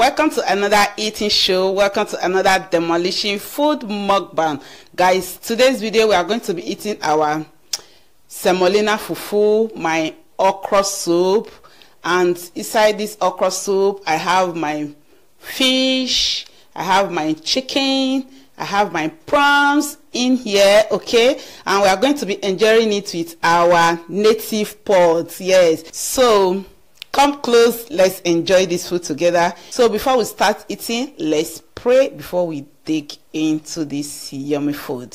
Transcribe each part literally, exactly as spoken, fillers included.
Welcome to another eating show. Welcome to another demolition food mukbang. Guys, today's video we are going to be eating our semolina fufu, my okra soup, and inside this okra soup I have my fish, I have my chicken, I have my prawns in here, okay, and we are going to be enjoying it with our native pots. Yes, so come close, let's enjoy this food together. So before we start eating, let's pray before we dig into this yummy food.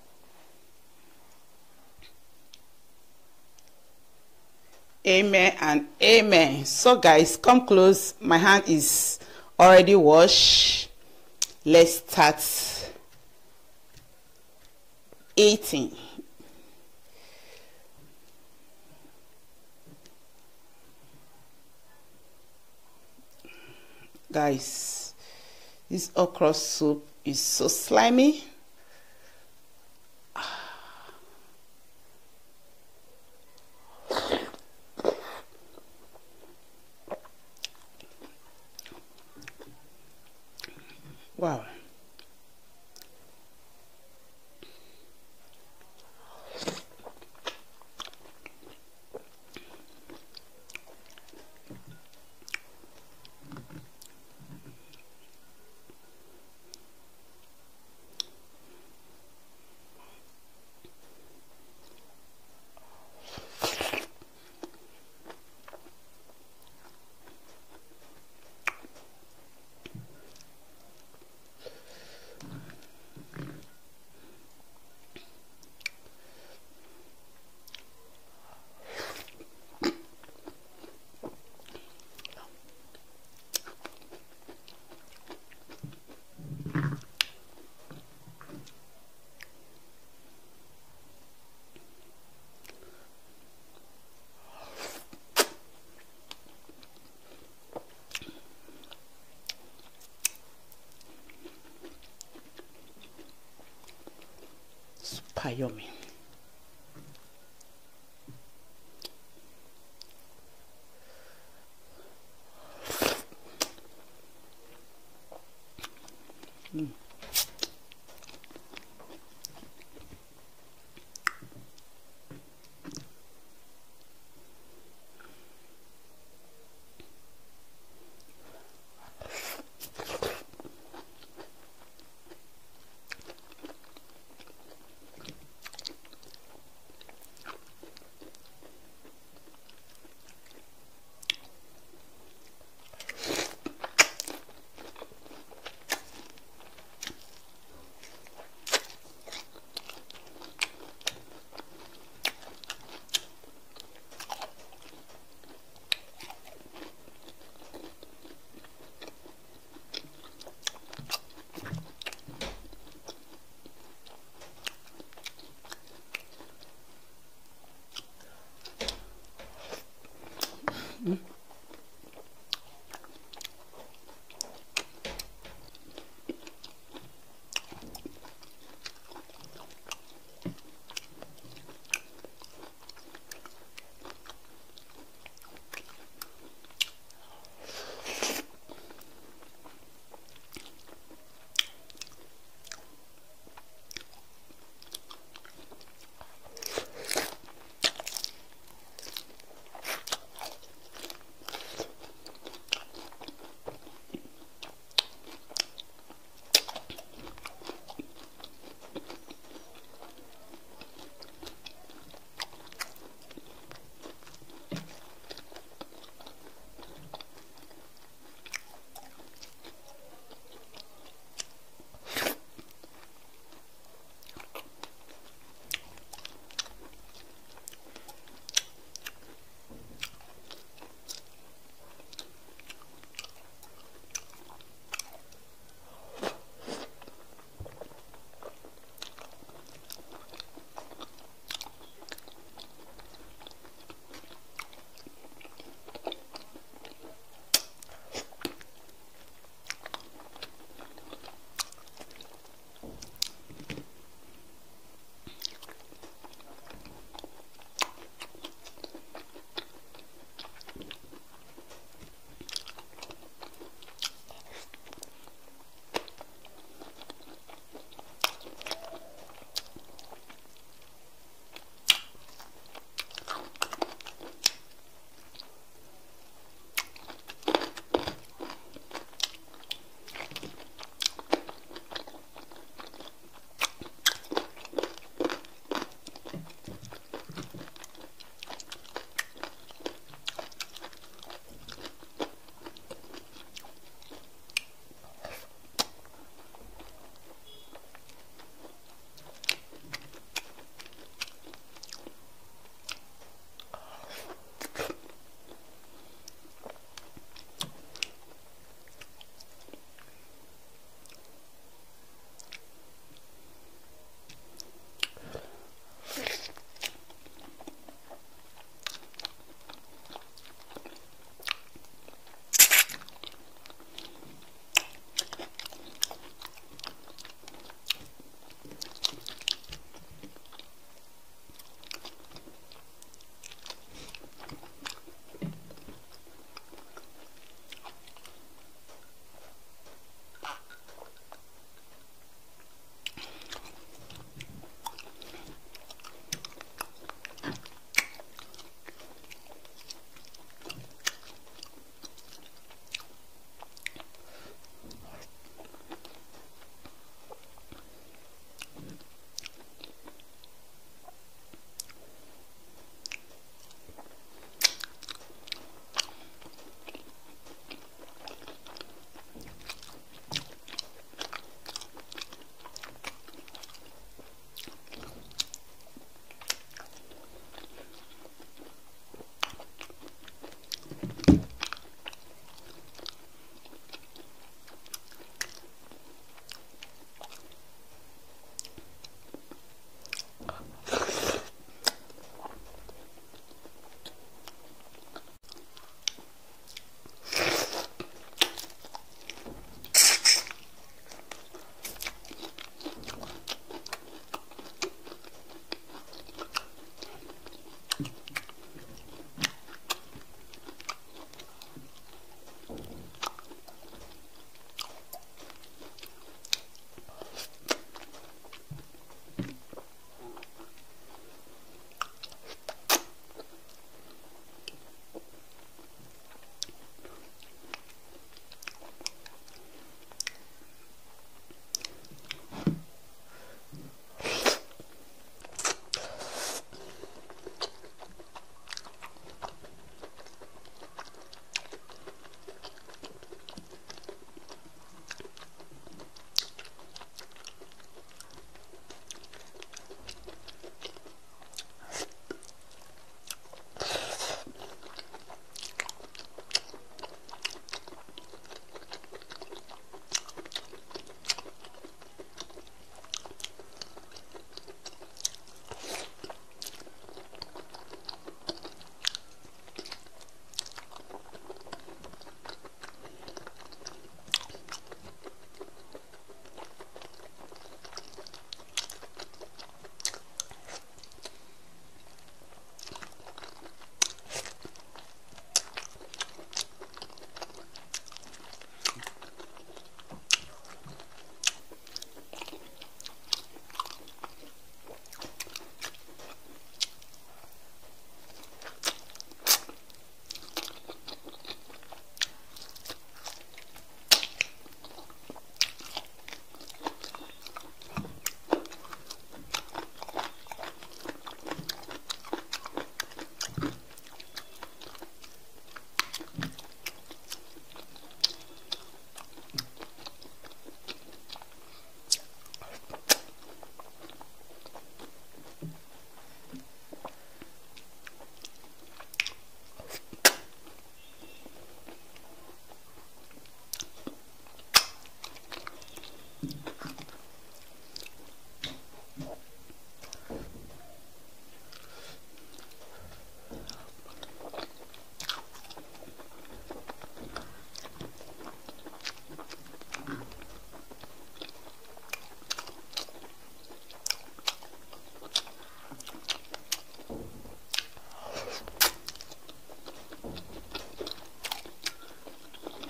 Amen and amen. So guys, come close. My hand is already washed. Let's start eating. Guys, this okra soup is so slimy. Wow. Super yummy. Mm. Mm.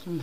Mm.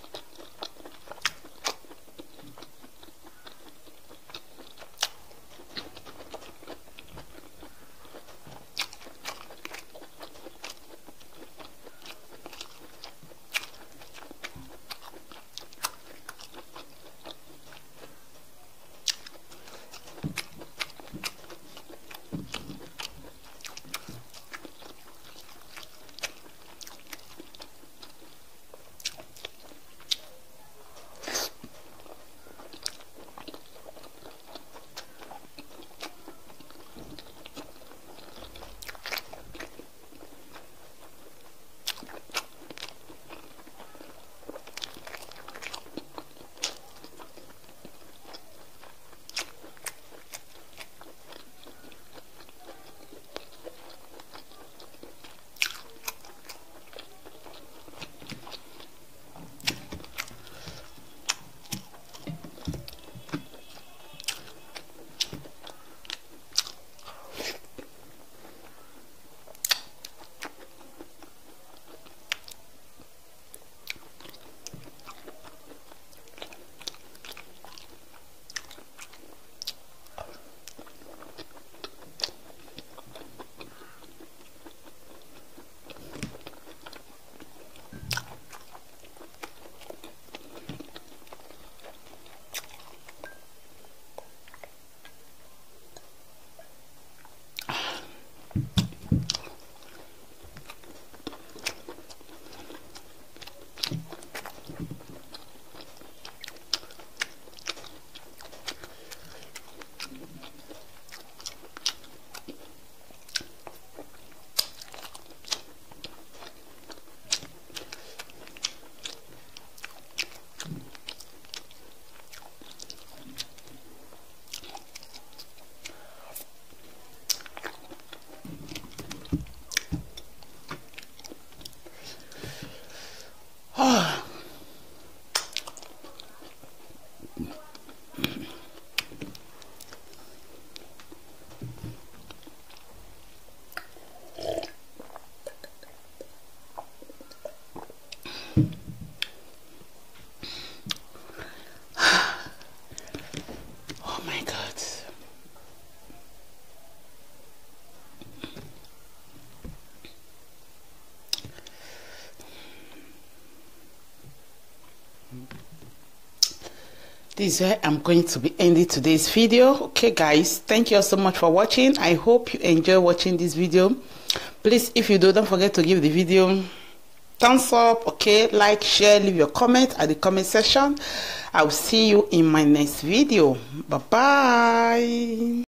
Oh. Oh my God. This is where I'm going to be ending today's video. Okay guys, thank you all so much for watching. I hope you enjoy watching this video. Please, if you do, don't forget to give the video thumbs up. Okay, like, share, leave your comment at the comment section. I'll see you in my next video. Bye bye.